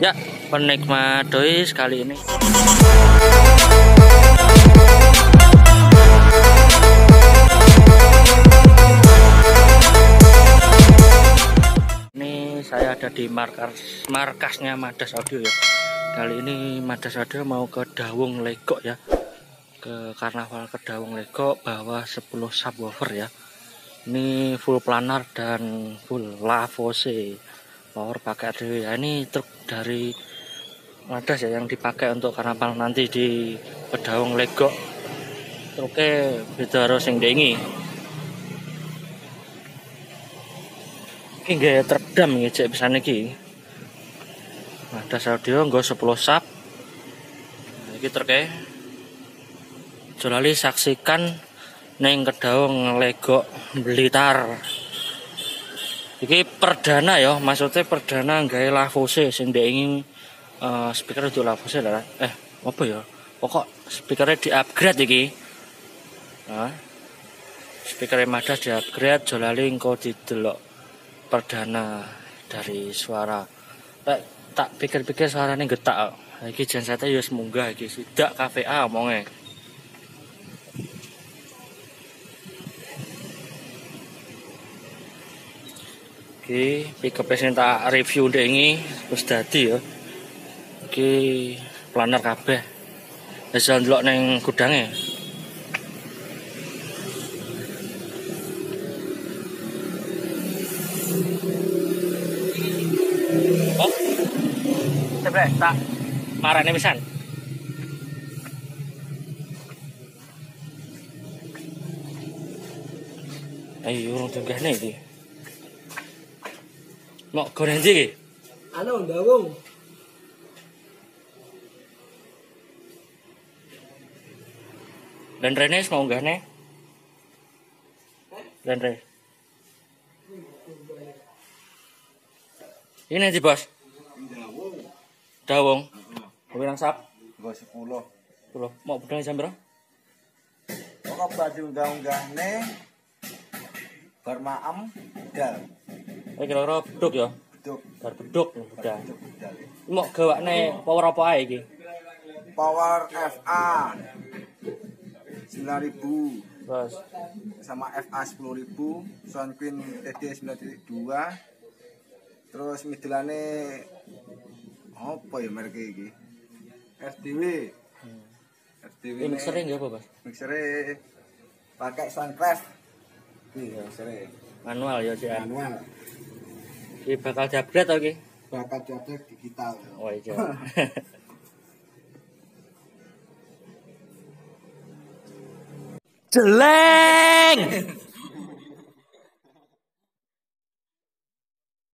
Ya, penikmat doi sekali ini. Ini saya ada di markasnya Madas Audio ya. Kali ini Madas Audio mau ke Dawung Legok ya. Ke karnaval Kedawung Legok bawa 10 subwoofer ya. Ini full planar dan full lavose. Power pakai ADW ya. Ini truk dari Madas ya yang dipakai untuk karnaval nanti di Kedawung Legok. Truknya beda karo sing dengi. Iki nggih teredam iki cek pisane iki. Madas Audio nggo 10 sub. Iki truknya Jolali saksikan neng Kedawung Legok Blitar. Iki perdana ya, maksudnya perdana gawe lavose sing ndek speaker untuk lavose lah. Apa ya? Pokok speakernya di-upgrade iki. Nah, speakernya Madas di-upgrade, Jolali engko didelok perdana dari suara. Tak pikir-pikir suaranya getak. Iki jensete ya wis munggah iki, sidak KVA omonge. Oke, pickup sing tak review ndek ini wis dadi ya. Oke, planer kabeh. Wis ndelok ning gudange. Oh. Coba tak marane pisan. Ayo urung tunggahne iki. Mau goreng ndi iki? Anu Dawung. Dan Rene mau nggahne? Dan Rene. Ini nanti bos. Dawung. Pirang sap? 10. Mau bedane jam berapa? Pokok baju unggah-unggahne bar maem dal. Kira-kira beduk ya. Beduk. Bar beduk udah. Beduk dal. Mau gawakne power apa ae iki? Power FA 9.000 Bos. sama FA 10.000, Sound Queen TD 9.2. Terus midlane apa ya merek iki? RDW. RDW. Ini mixernya nggak apa, Bos? Mixere pakai Soundcraft. Iya, mixere Manual ya, Cik. manual. Iki bakal di-upgrade to iki? Bakal jadi digital. Oh iya. Jeleng.